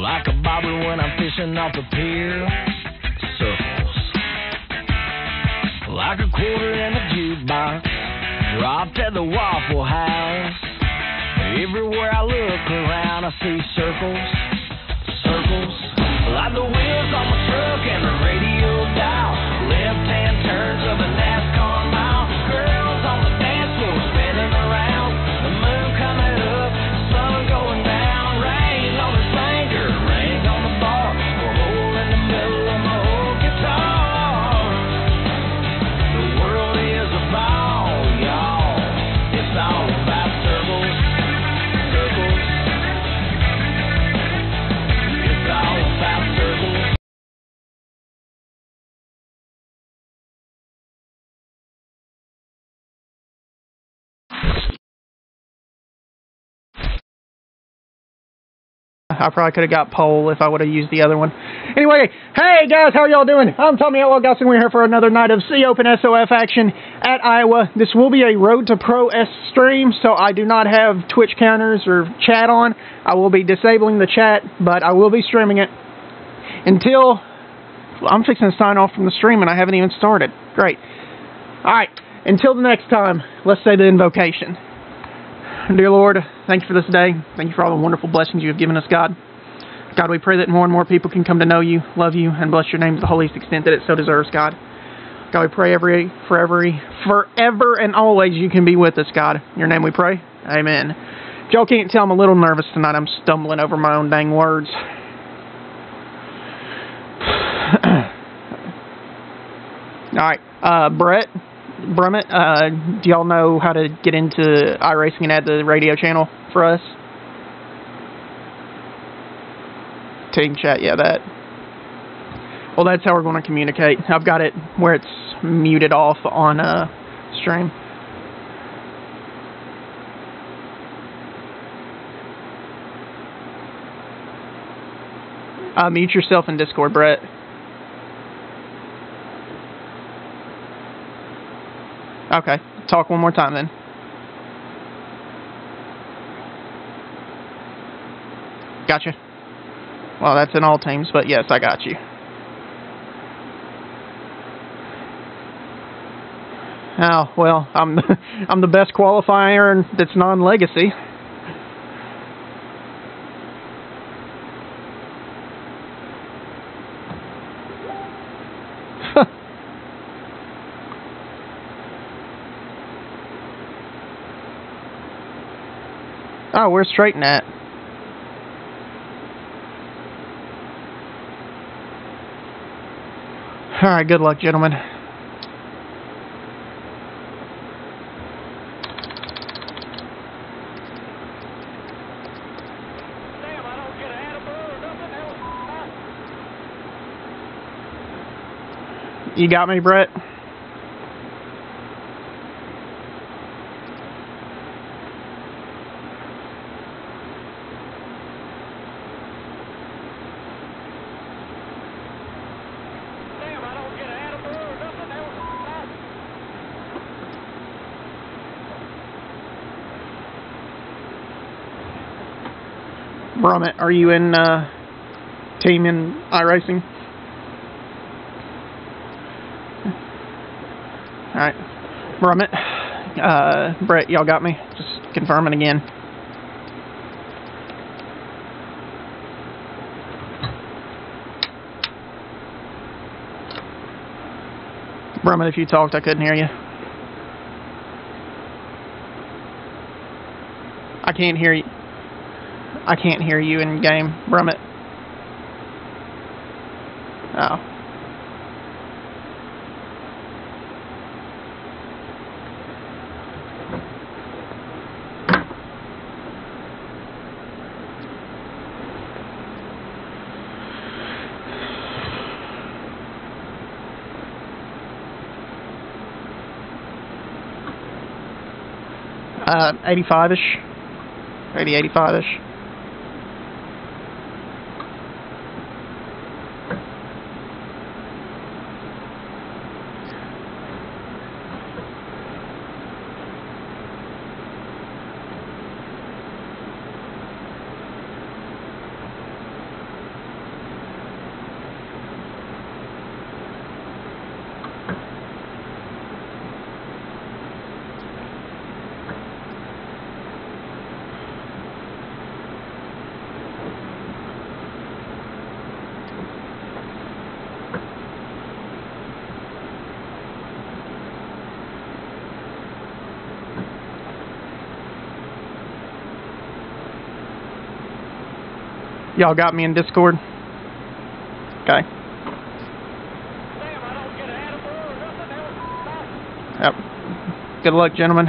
like a bobber when I'm fishing off the pier. Circles, like a quarter in a jukebox, dropped at the Waffle House. Everywhere I look around, I see circles, circles, like the wheels on my truck and the radio dial. Left-hand turns of a NASCAR mile. Girls on the dance floor spinning around. The moon coming up, sun going down. Rain on the finger, rain on the bar. A hole in the middle of my old guitar. The world is a ball, y'all. It's all about circles, circles. It's all about circles. I probably could have got pole if I would have used the other one. Anyway, hey guys, how y'all doing? I'm Tommy Outlaw Gosling. We're here for another night of Sea Open SOF action at Iowa. This will be a Road to Pro S stream, so I do not have Twitch counters or chat on. I will be disabling the chat, but I will be streaming it until... I'm fixing to sign off from the stream and I haven't even started. Great. Alright, until the next time, let's say the invocation. Dear Lord, thank you for this day. Thank you for all the wonderful blessings you have given us, God. God, we pray that more and more people can come to know you, love you, and bless your name to the holiest extent that it so deserves, God. God, we pray forever and always you can be with us, God. In your name we pray. Amen. If y'all can't tell, I'm a little nervous tonight. I'm stumbling over my own dang words. Alright, Brett Brummett, do y'all know how to get into iRacing and add the radio channel for us? Team chat, yeah, that. Well, that's how we're going to communicate. I've got it where it's muted off on stream. Mute yourself in Discord, Brett. Okay, talk one more time then. Gotcha. Well, that's in all teams, but yes, I got you. Oh, well, I'm the best qualifier that's non-legacy. Oh, where's Straighten at? Alright, good luck, gentlemen. You got me, Brett? Brummett, are you in team in iRacing? Alright. Brummett, Brett, y'all got me? Just confirming again. Brummett, if you talked, I couldn't hear you. I can't hear you. I can't hear you in game, Brummett. Oh. Uh, 85-ish. 85-ish. Y'all got me in Discord? Okay. Yep. Good luck, gentlemen.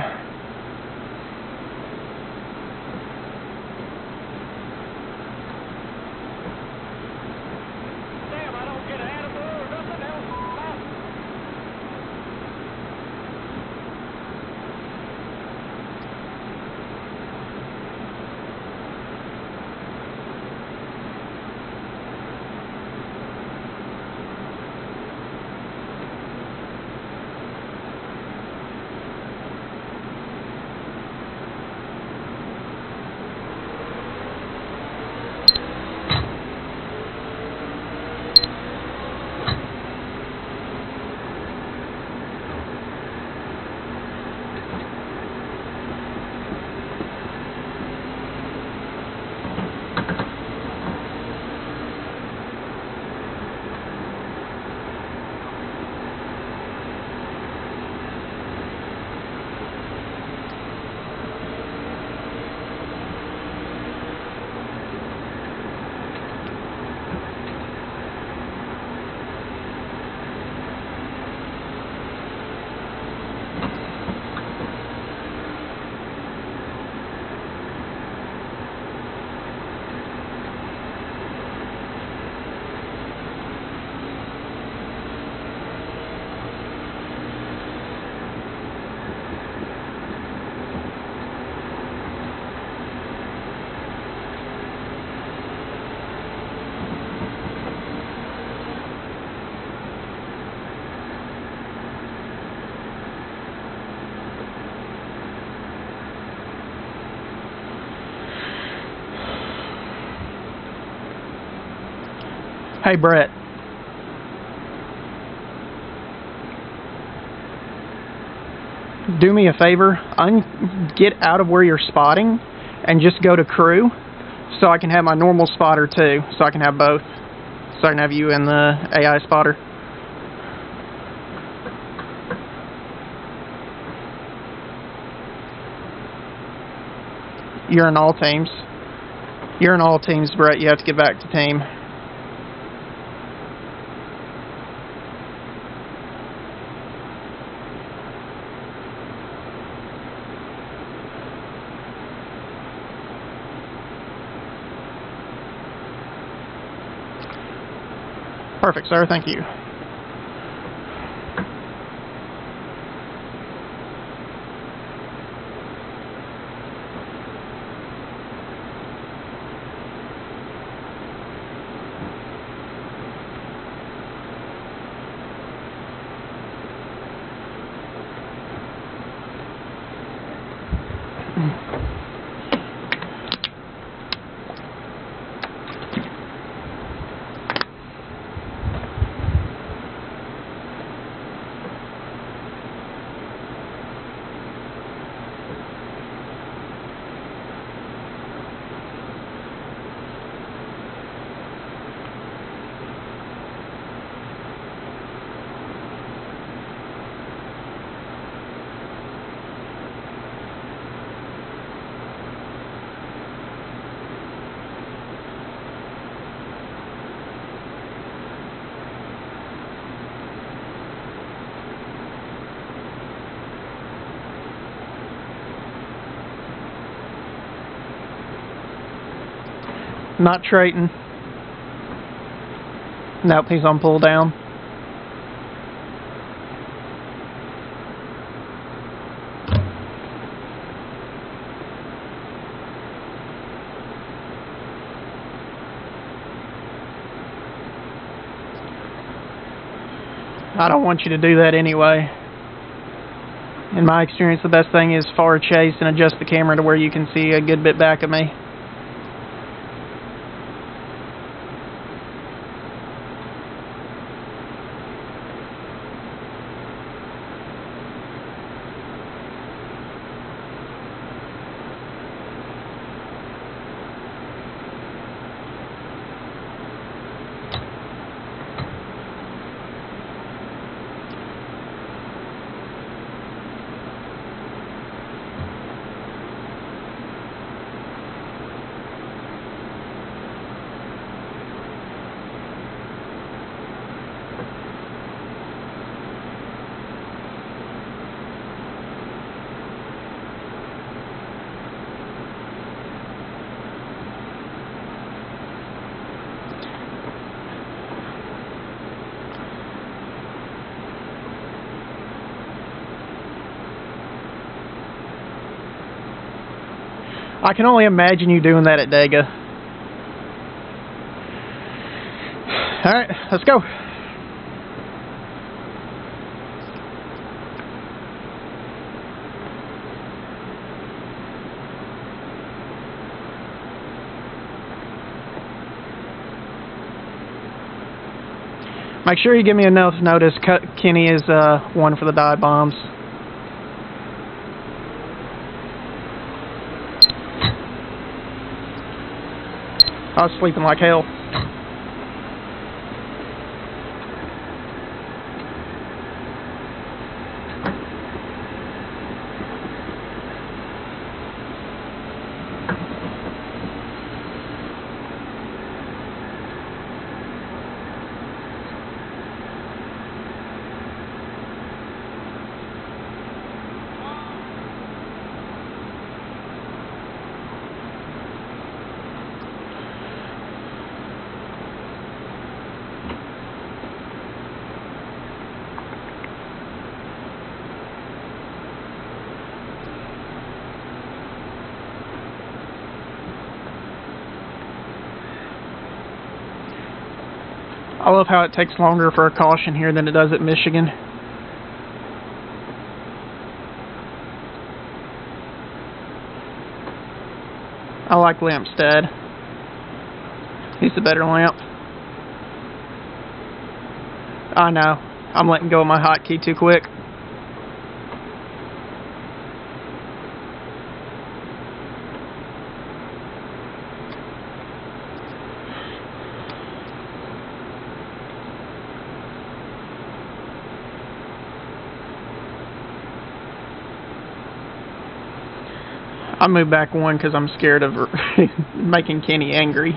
Hey, Brett. Do me a favor. Get out of where you're spotting and just go to crew so I can have my normal spotter too. So I can have both. So I can have you and the AI spotter. You're in all teams. You're in all teams, Brett. You have to get back to team. Perfect, sir. Thank you. Not Trayton. Nope, he's on pull down. I don't want you to do that anyway. In my experience, the best thing is far chase and adjust the camera to where you can see a good bit back of me. I can only imagine you doing that at Dega. Alright, let's go. Make sure you give me enough notice. Kenny is one for the dive bombs. I was sleeping like hell. I love how it takes longer for a caution here than it does at Michigan. I like Lampstead. He's the better lamp. I know. I'm letting go of my hotkey too quick. I moved back one because I'm scared of making Kenny angry.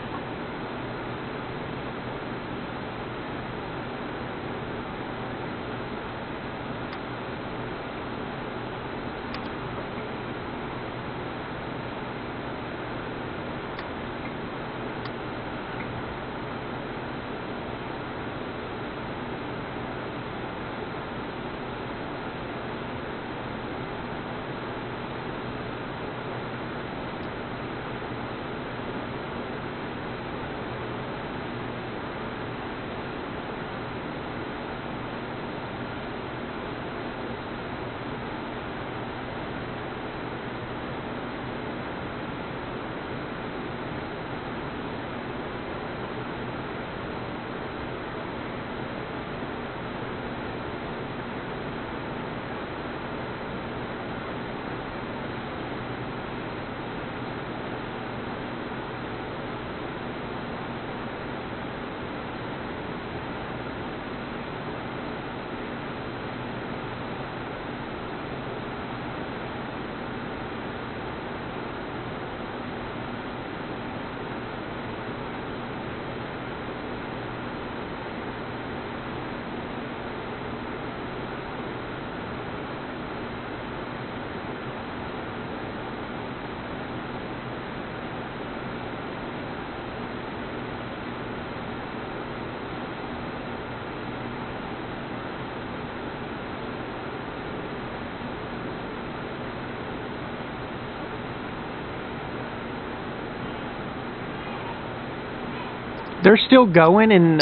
They're still going and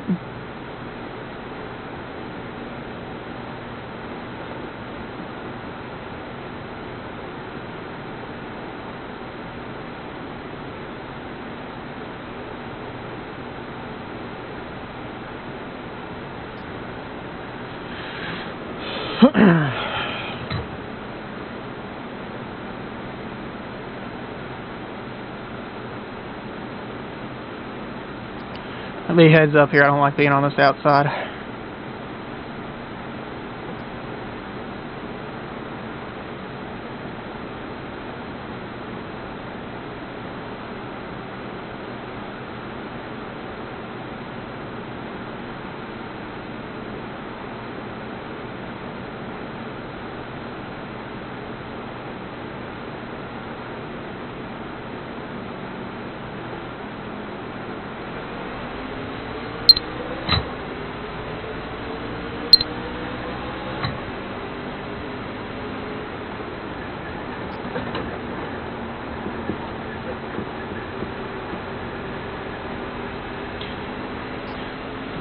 be heads up here. I don't like being on this outside.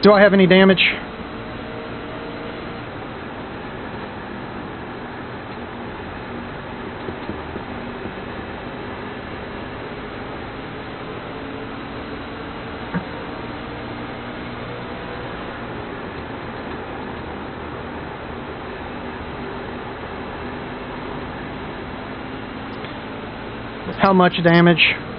Do I have any damage? How much damage?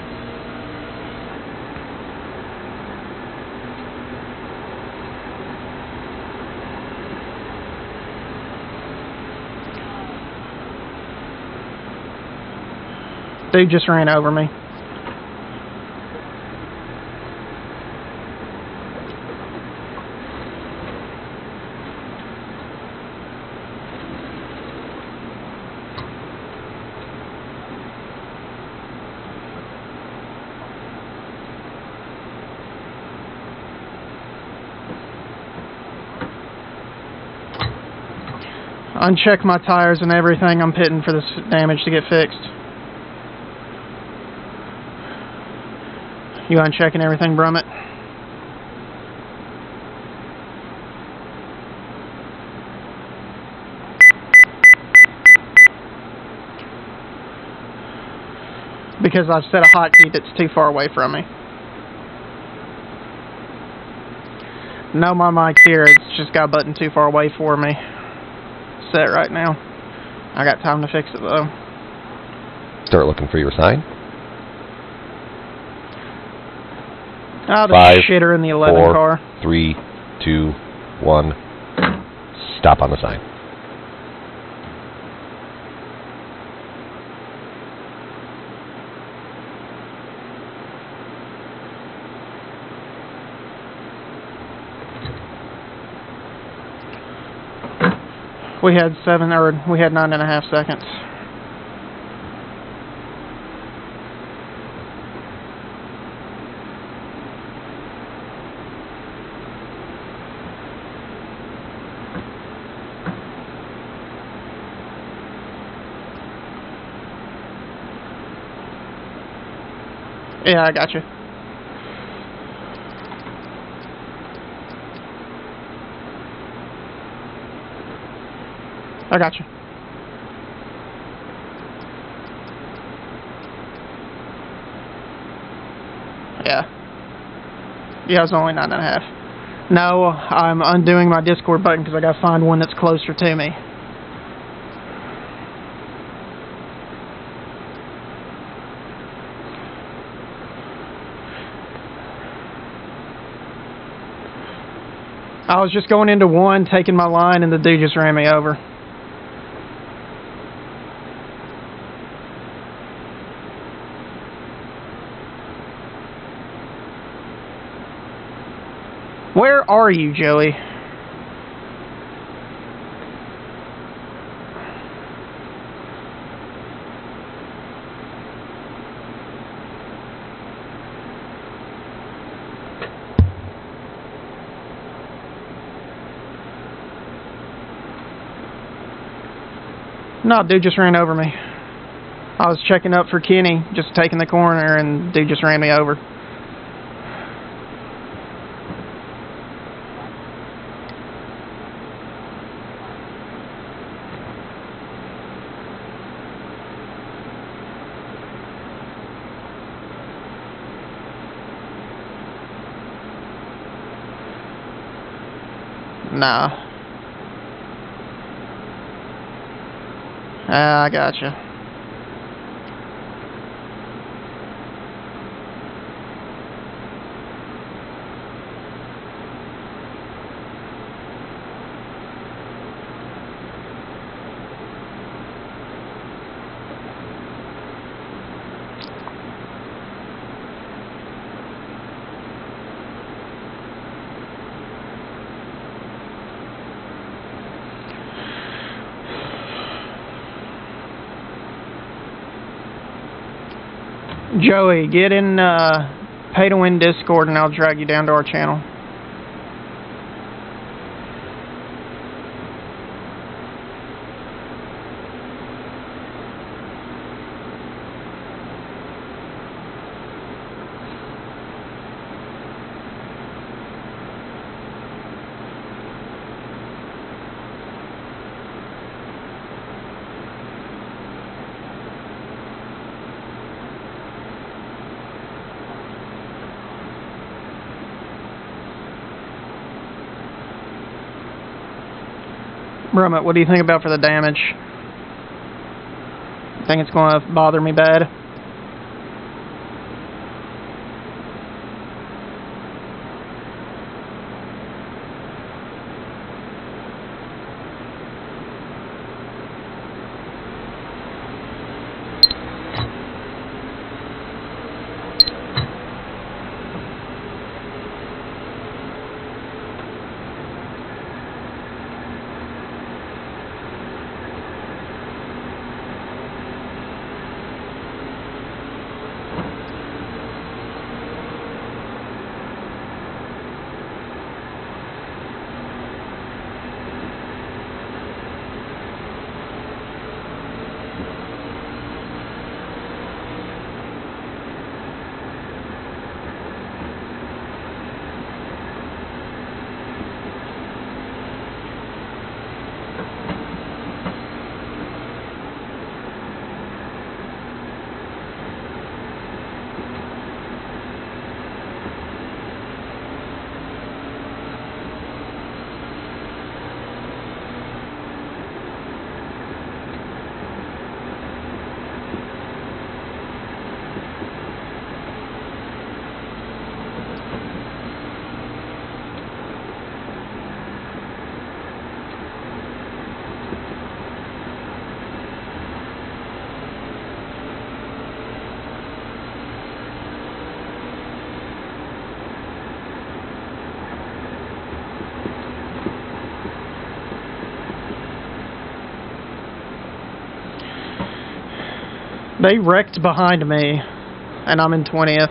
Dude just ran over me. Uncheck my tires and everything. I'm pitting for this damage to get fixed. You unchecking everything, Brummett? Because I've set a hotkey that's too far away from me. No, my mic's here. It's just got a button too far away for me. Set right now. I got time to fix it though. Start looking for your sign. Oh, the 5, shitter in the 11 4, car. 3, 2, 1. Stop on the sign. We had 9.5 seconds. Yeah, I got you. I got you. Yeah. Yeah, it was only 9.5. No, I'm undoing my Discord button because I gotta find one that's closer to me. I was just going into one, taking my line, and the dude just ran me over. Where are you, Joey? No, dude just ran over me. I was checking up for Kenny, just taking the corner, and dude just ran me over. Nah. I gotcha. Joey, get in Pay to Win Discord and I'll drag you down to our channel. Brummett, what do you think about for the damage? Think it's going to bother me bad? They wrecked behind me, and I'm in 20th.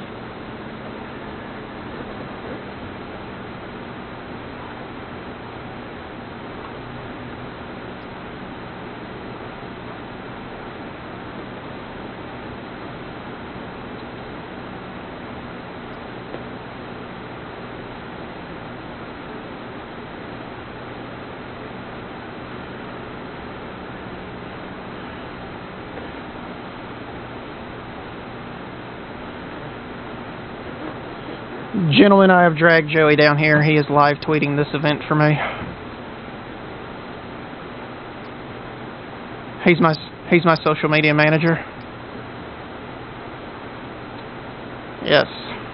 Gentlemen, I have dragged Joey down here. He is live tweeting this event for me. He's my social media manager. Yes.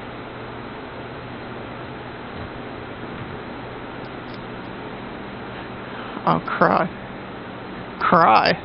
Oh, cry. Cry.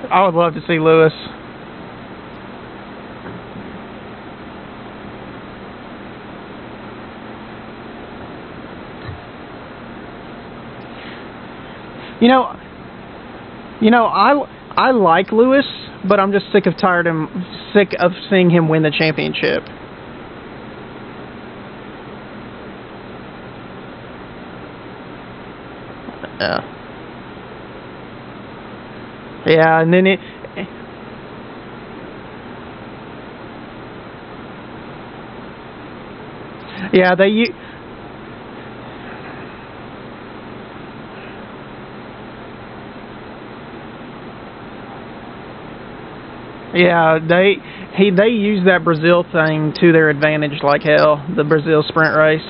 I would love to see Lewis. I like Lewis, but I'm just sick of seeing him win the championship. Yeah, and then they use that Brazil thing to their advantage like hell, the Brazil sprint race.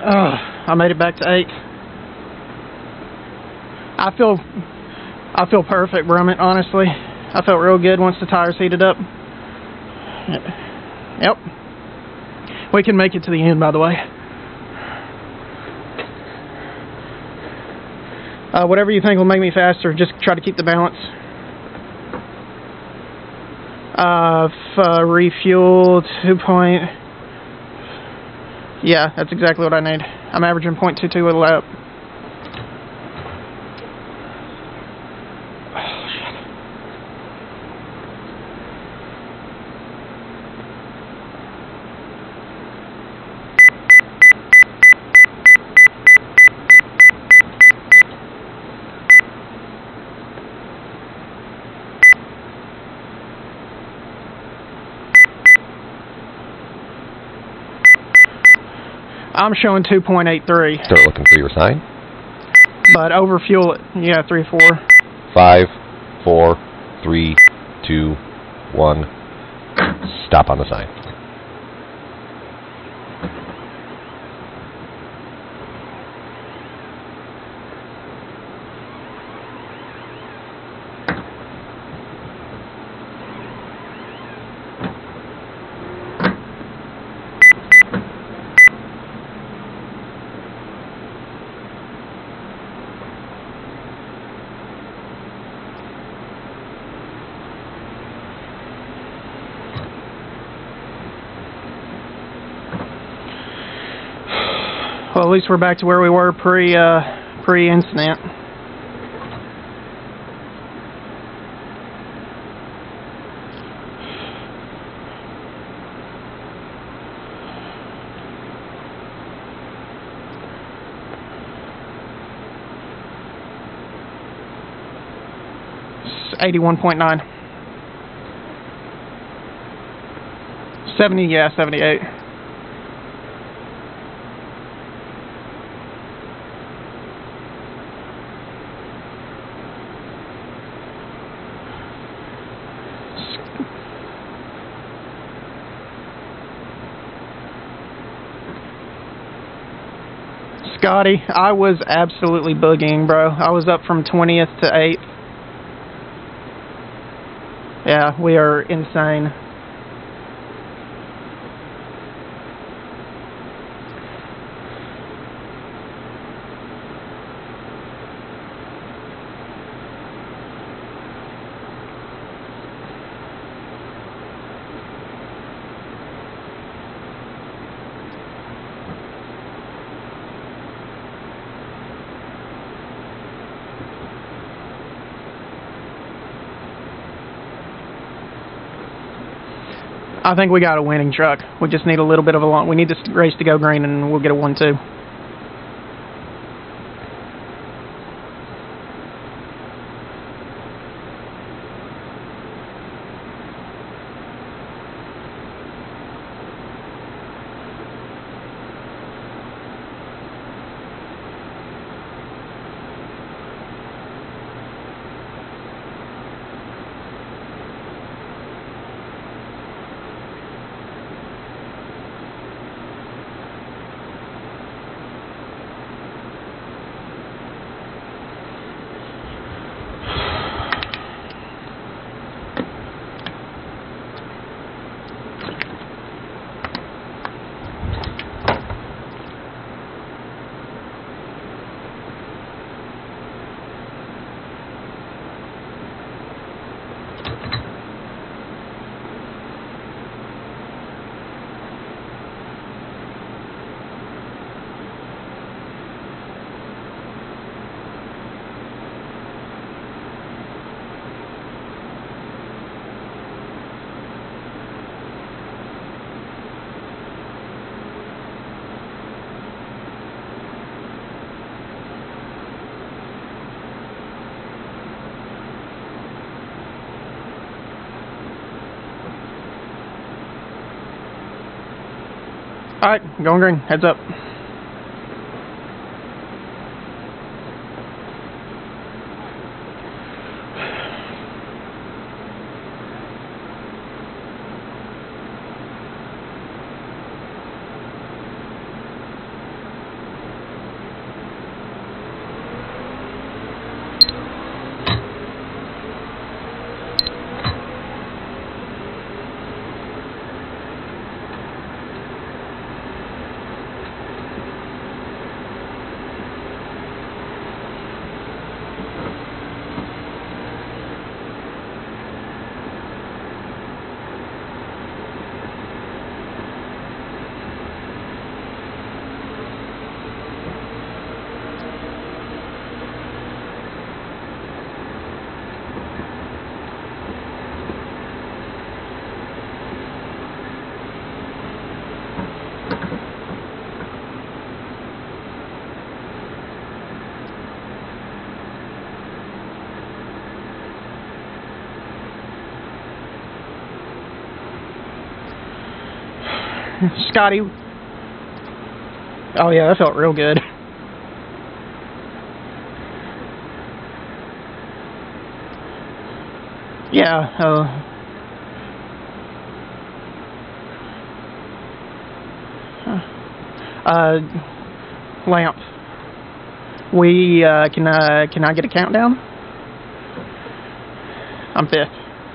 I made it back to 8. I feel perfect, Brummett, honestly. I felt real good once the tires heated up. Yep. We can make it to the end, by the way. Whatever you think will make me faster, just try to keep the balance. Refuel 2 point. Yeah, that's exactly what I need. I'm averaging 0.22 a lap. Oh, shit. I'm showing 2.83. Start looking for your sign. But over fuel it. Yeah, 3, 4. 5, 4, 3, 2, 1. Stop on the sign. Well, at least we're back to where we were pre-incident. It's 81.9. 70, yeah, 78. Scotty, I was absolutely boogieing, bro. I was up from 20th to 8th. Yeah, we are insane. I think we got a winning truck. We just need a little bit of a long. We need this race to go green, and we'll get a 1-2. Alright, going green. Heads up. Scotty. Oh yeah, that felt real good. Yeah, Lamp. We, can I get a countdown? I'm 5th.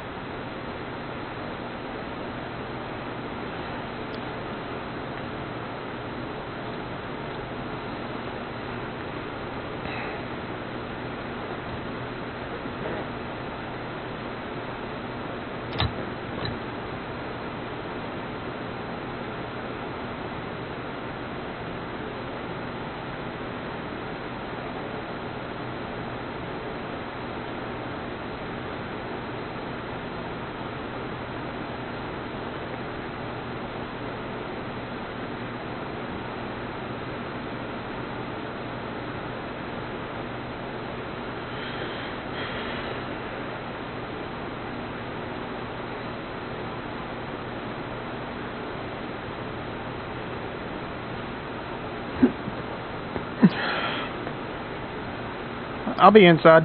I'll be inside.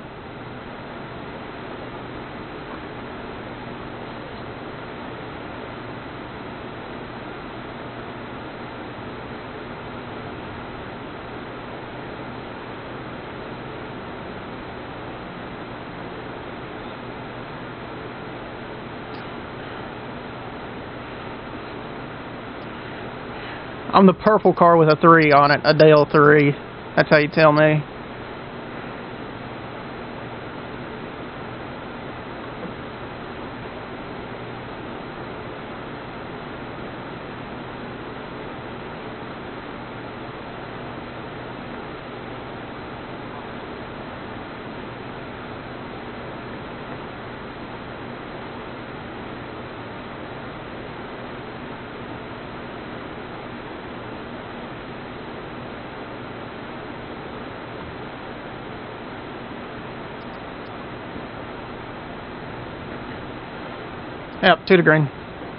I'm the purple car with a 3 on it, a Dale 3. That's how you tell me. Yep, 2 to green.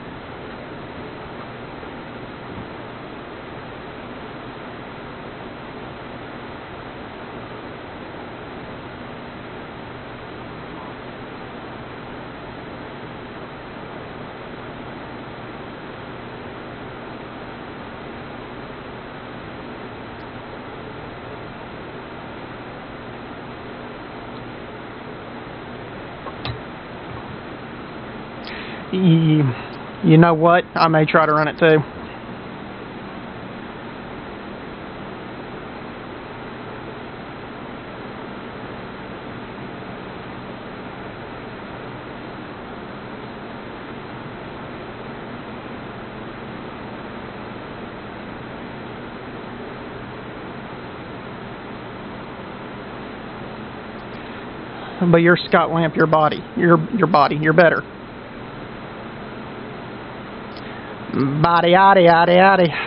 You know what? I may try to run it too. But you're Scott Lamp, your body. Your body. You're better. Body, yaddy, yaddy, yaddy.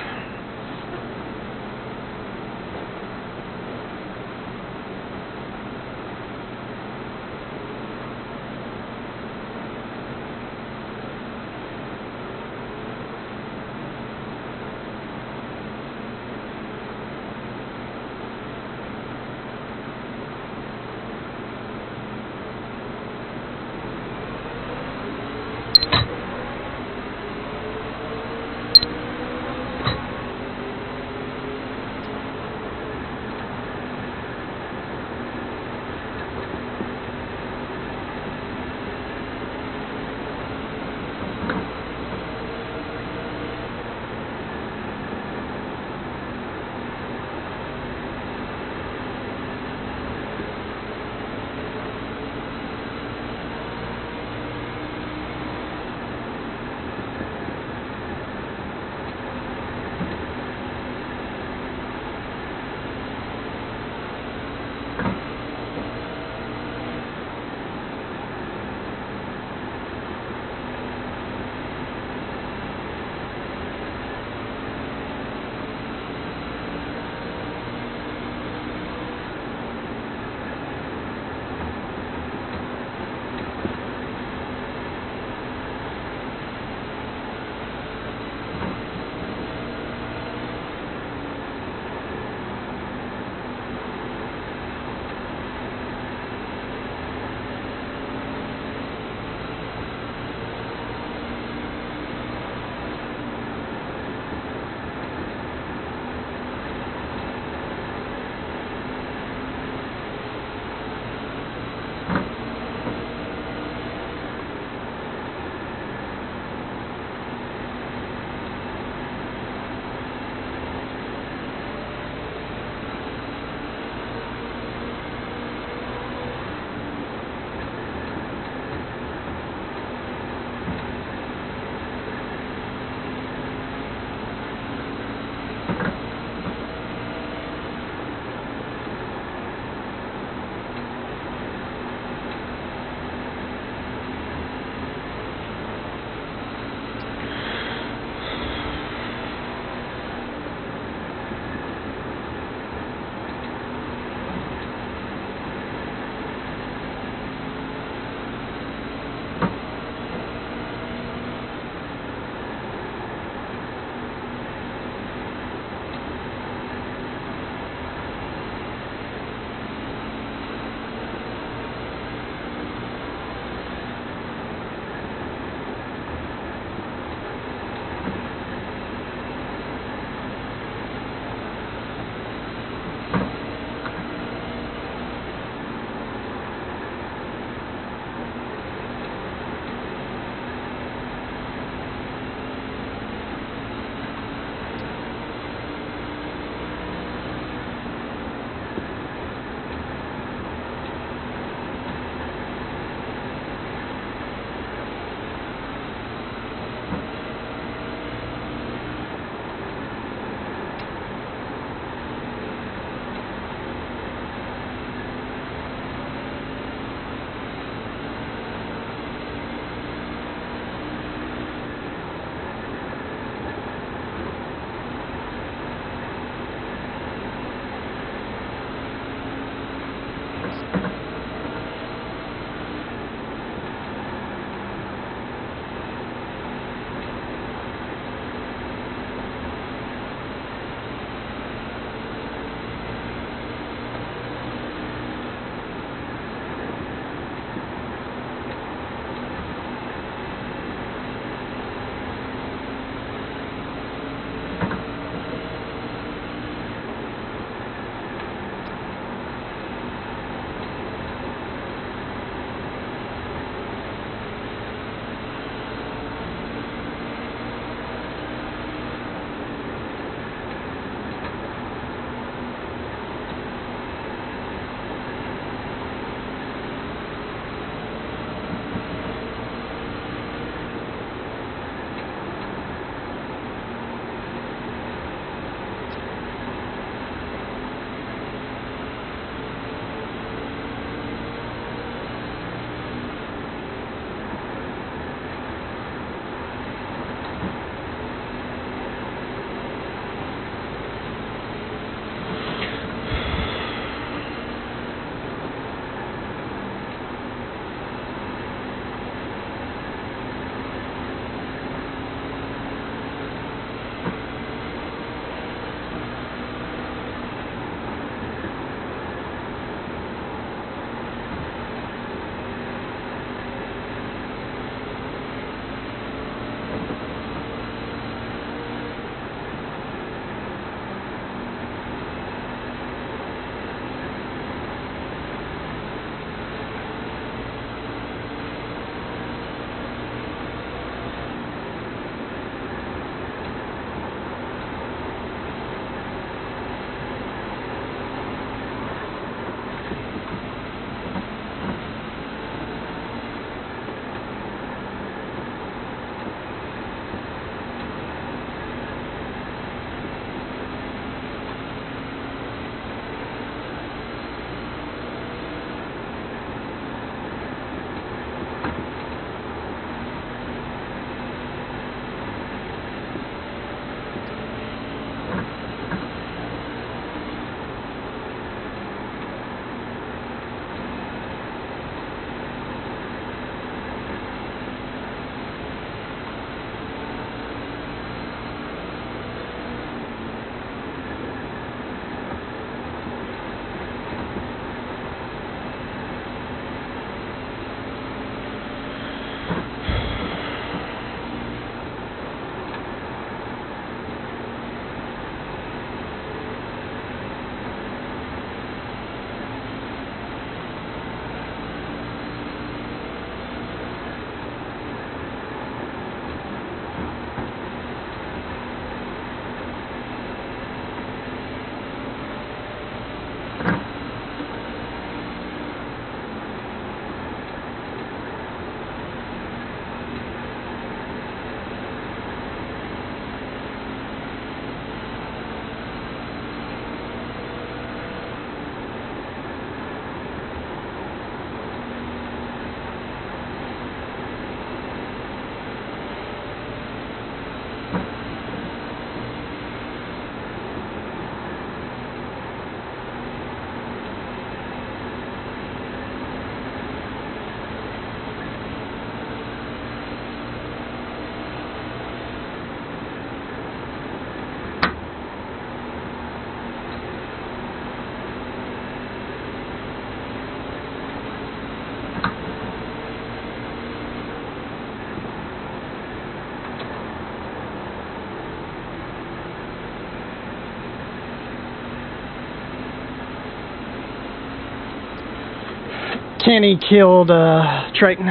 Kenny killed Trayton.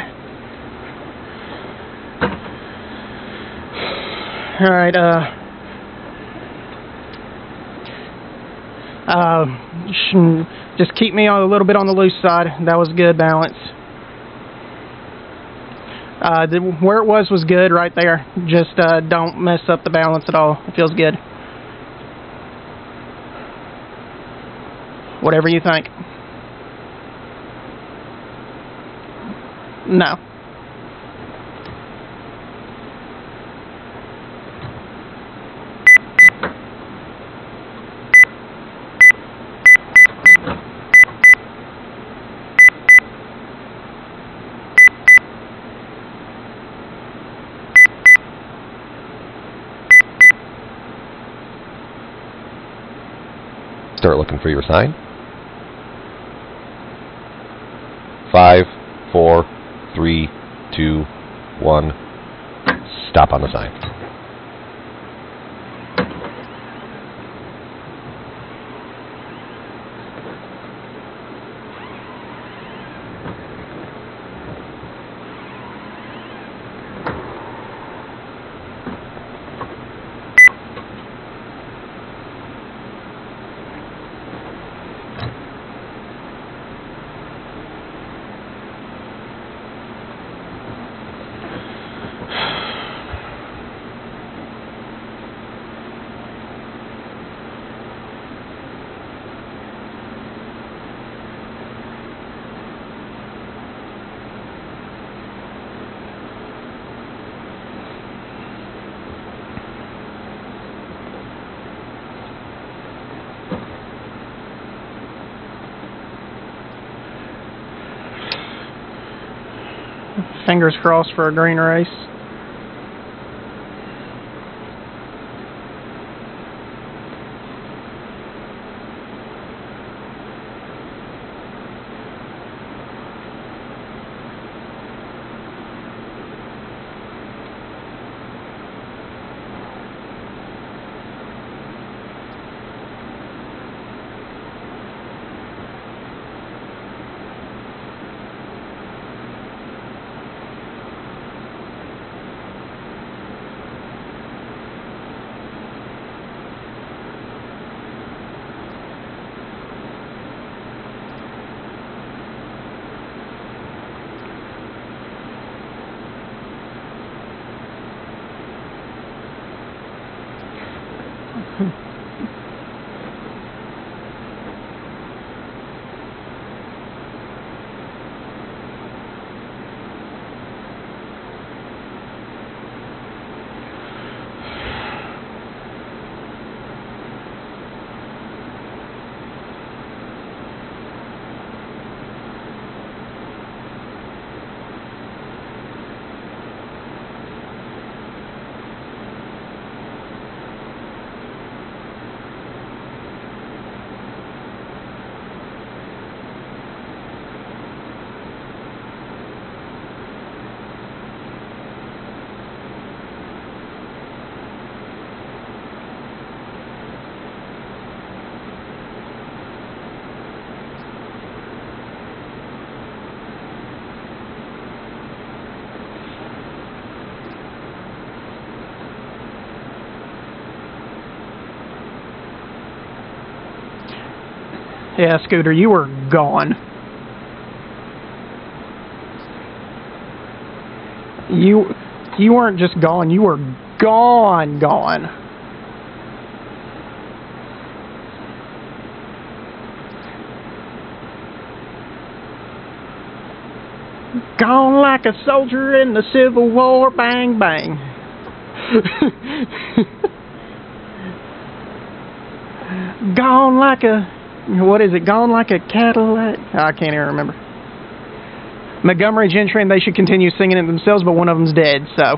Alright, just keep me a little bit on the loose side. That was good balance. Where it was good right there. Just don't mess up the balance at all. It feels good. Whatever you think. No. Start looking for your sign. 5, 4, 3, 2, 1. Stop on the sign. Fingers crossed for a green race. Yeah, Scooter, you were gone. You weren't just gone, you were gone. Gone like a soldier in the Civil War, bang, bang. Gone like a... What is it? Gone like a Cadillac? I can't even remember. Montgomery Gentry, and they should continue singing it themselves, but one of them's dead, so...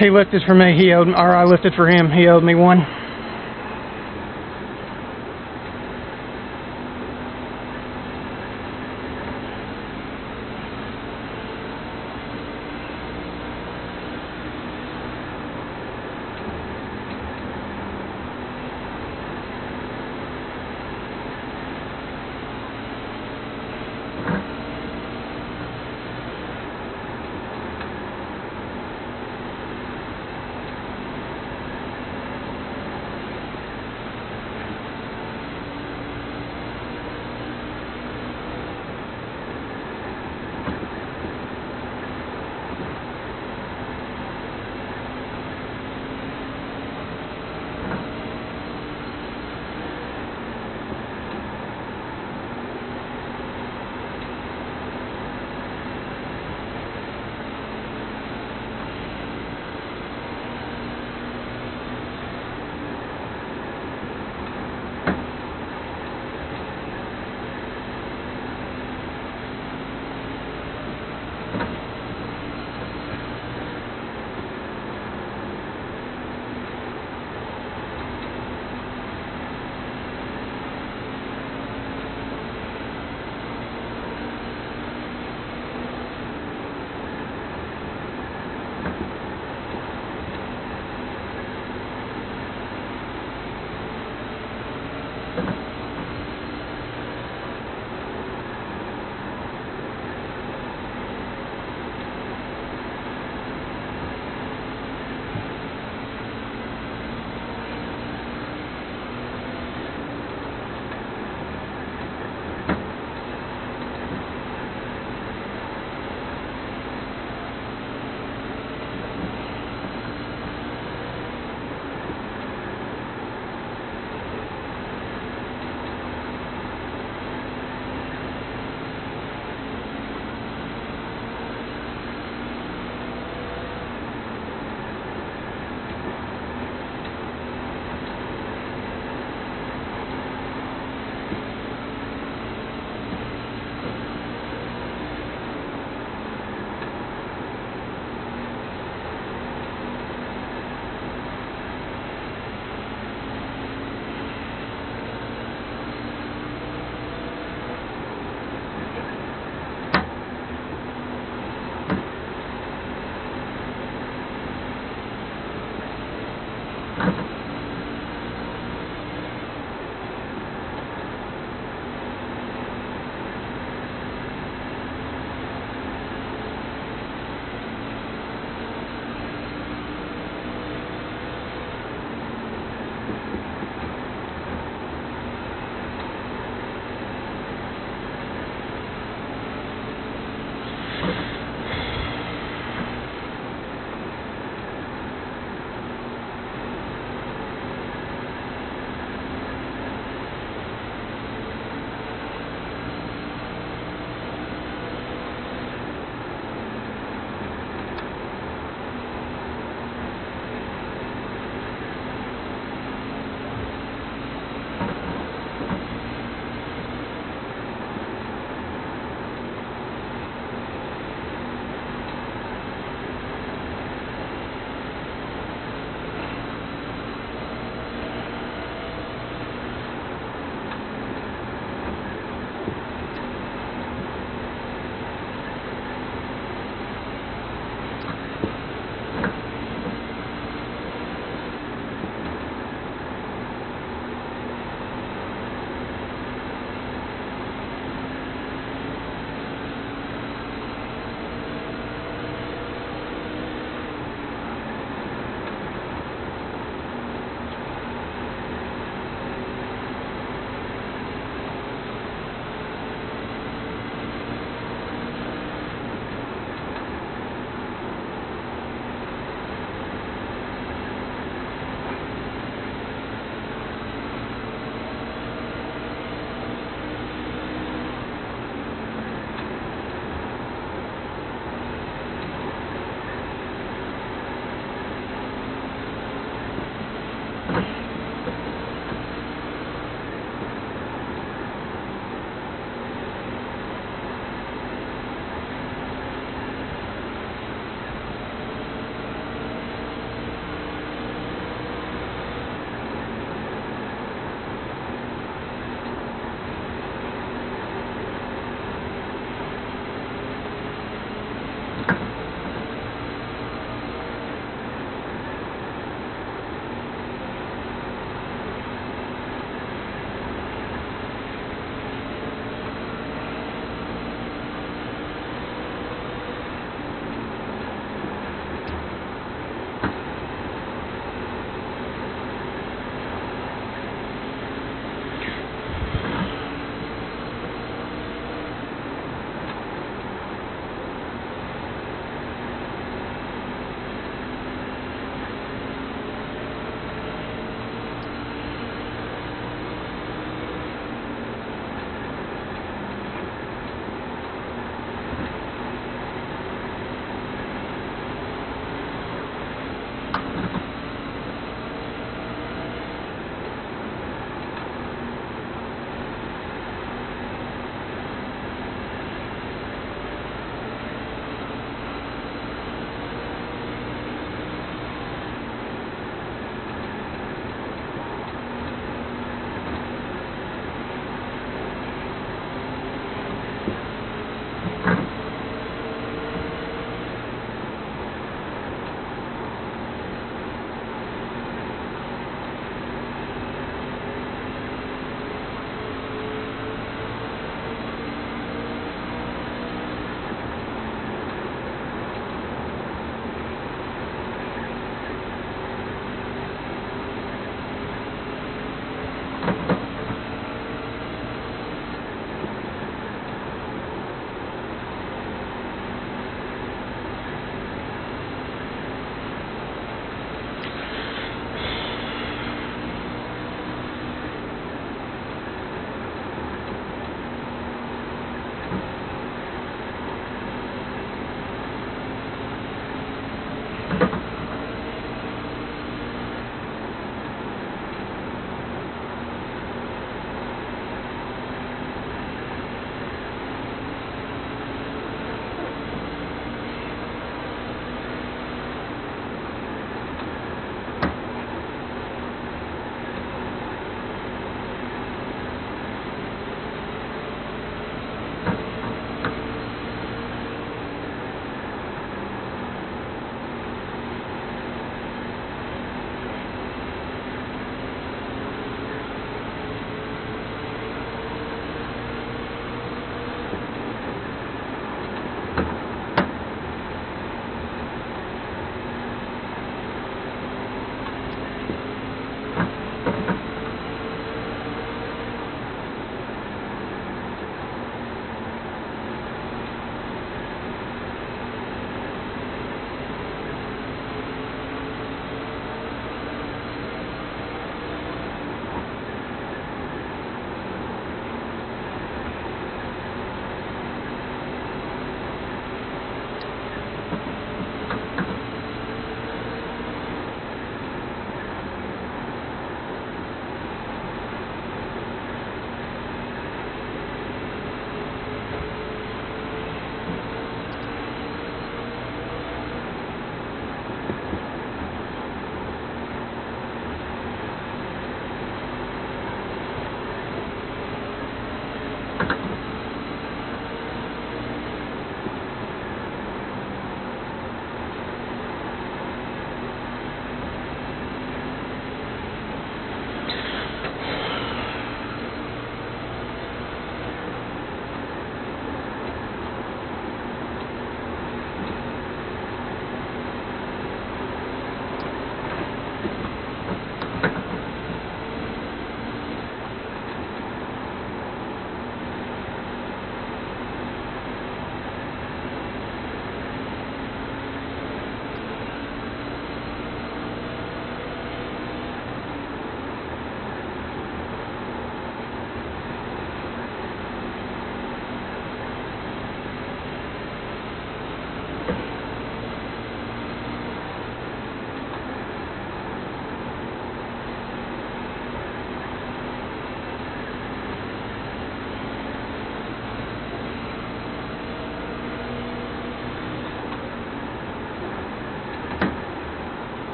He lifted for me. Or I lifted for him. He owed me one.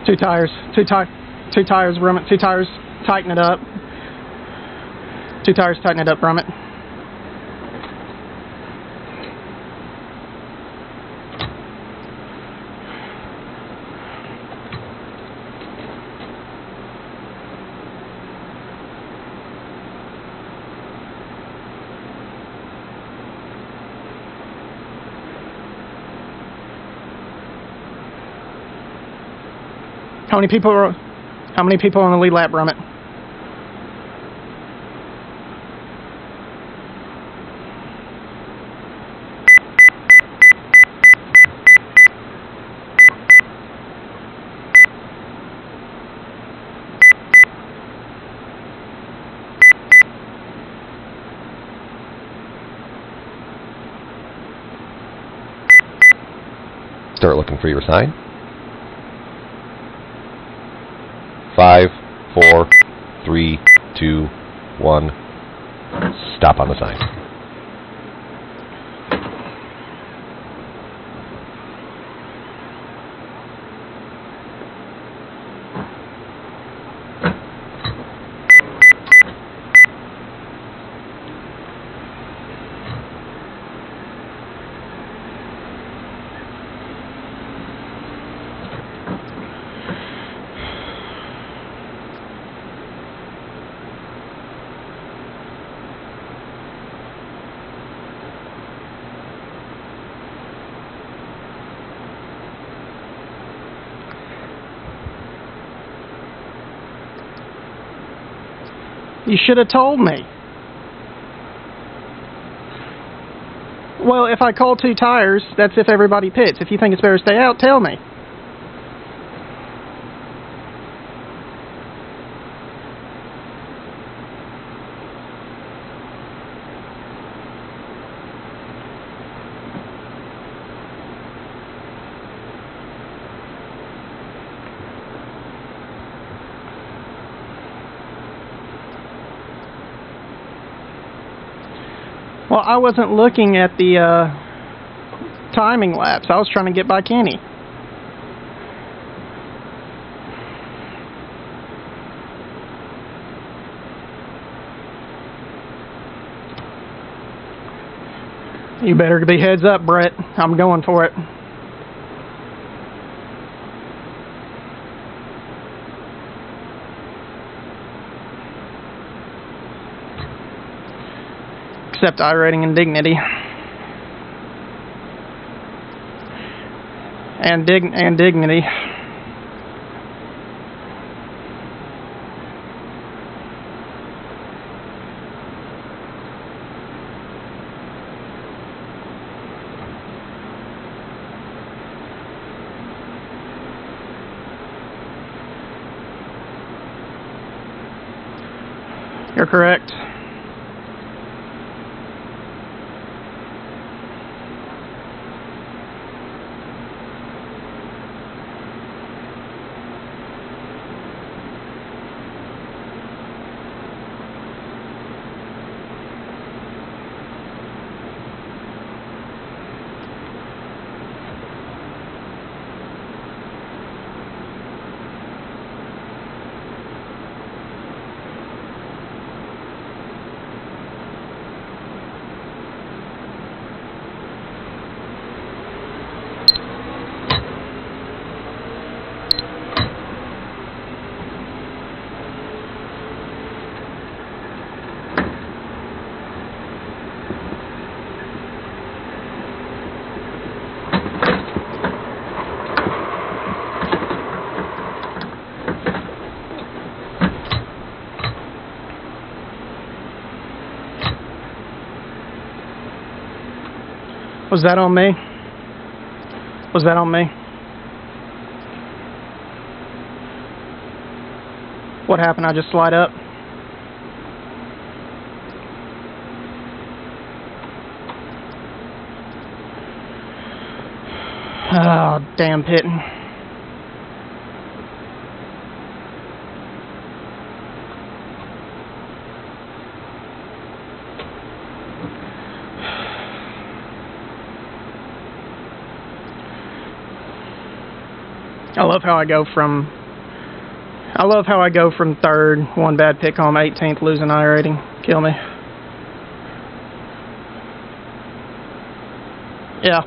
Two tires, two tires, Brummett. Two tires, tighten it up. Two tires, tighten it up, Brummett. How many people are on the lead lap, Brummett? Start looking for your sign. 5, 4, 3, 2, 1. Stop on the sign. You should have told me. Well, if I call two tires, that's if everybody pits. If you think it's better to stay out, tell me. Well, I wasn't looking at the timing lapse. I was trying to get by Kenny. You better be heads up, Brett. I'm going for it. Accept I-rating and dignity. And dignity. You're correct. Was that on me? Was that on me? What happened? I just slide up? Oh, damn pitting. I love how I go from I love how I go from 3rd, 1 bad pick home, 18th, losing I rating. Kill me. Yeah.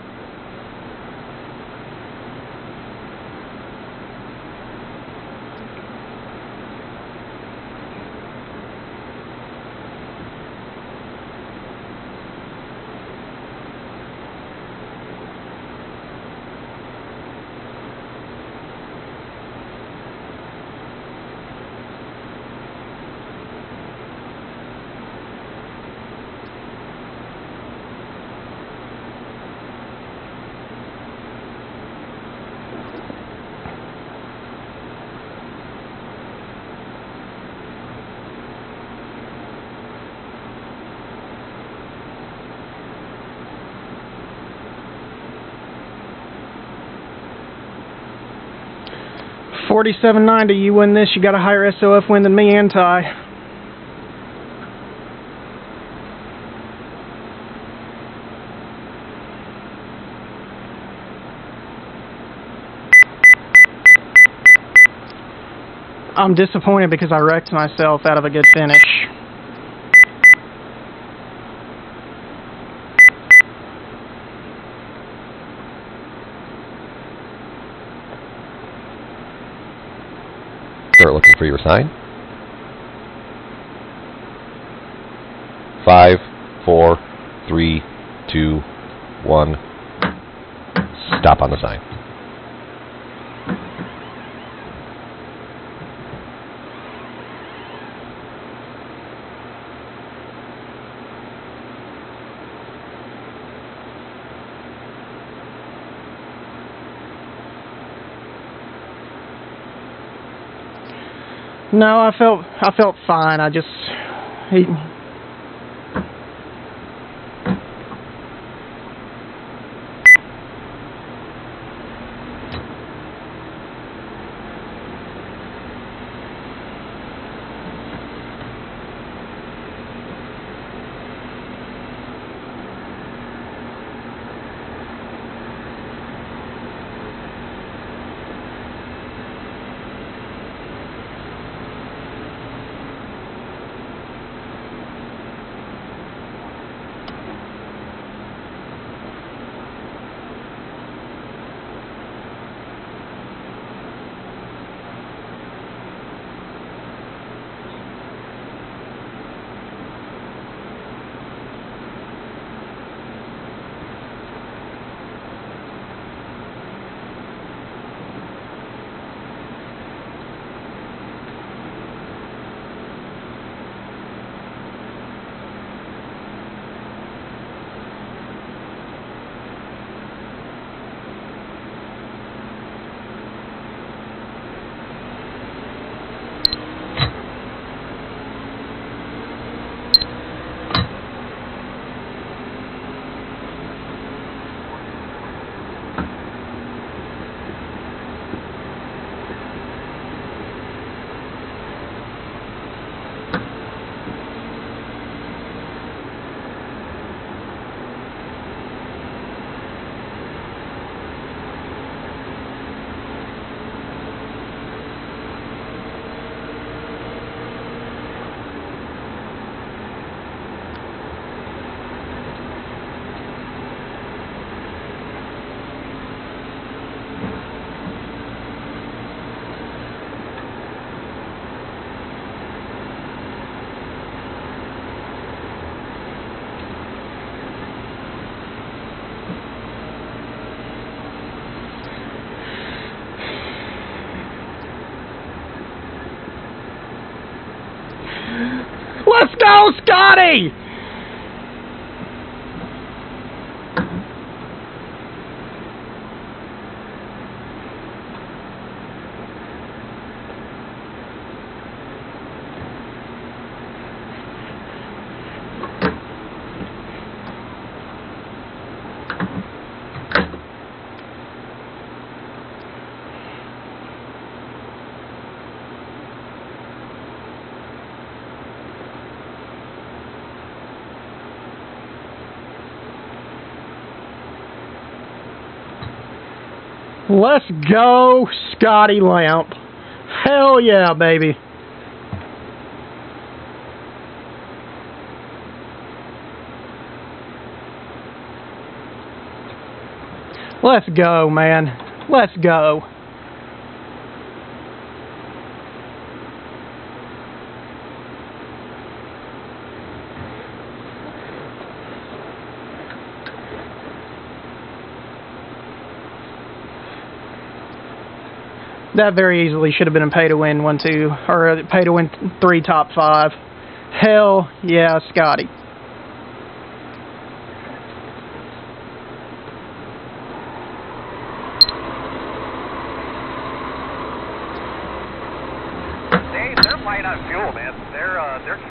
$47.90. You win this, you got a higher SOF win than me and Ty. I'm disappointed because I wrecked myself out of a good finish. Start looking for your sign. 5, 4, 3, 2, 1. Stop on the sign. No, I felt fine. I just Let's go, Scotty! Let's go, Scotty Lamp. Hell yeah, baby. Let's go, man. Let's go. That very easily should have been a pay-to-win 1-2, or a pay-to-win 3 top 5. Hell yeah, Scotty. They're light on fuel, man. They're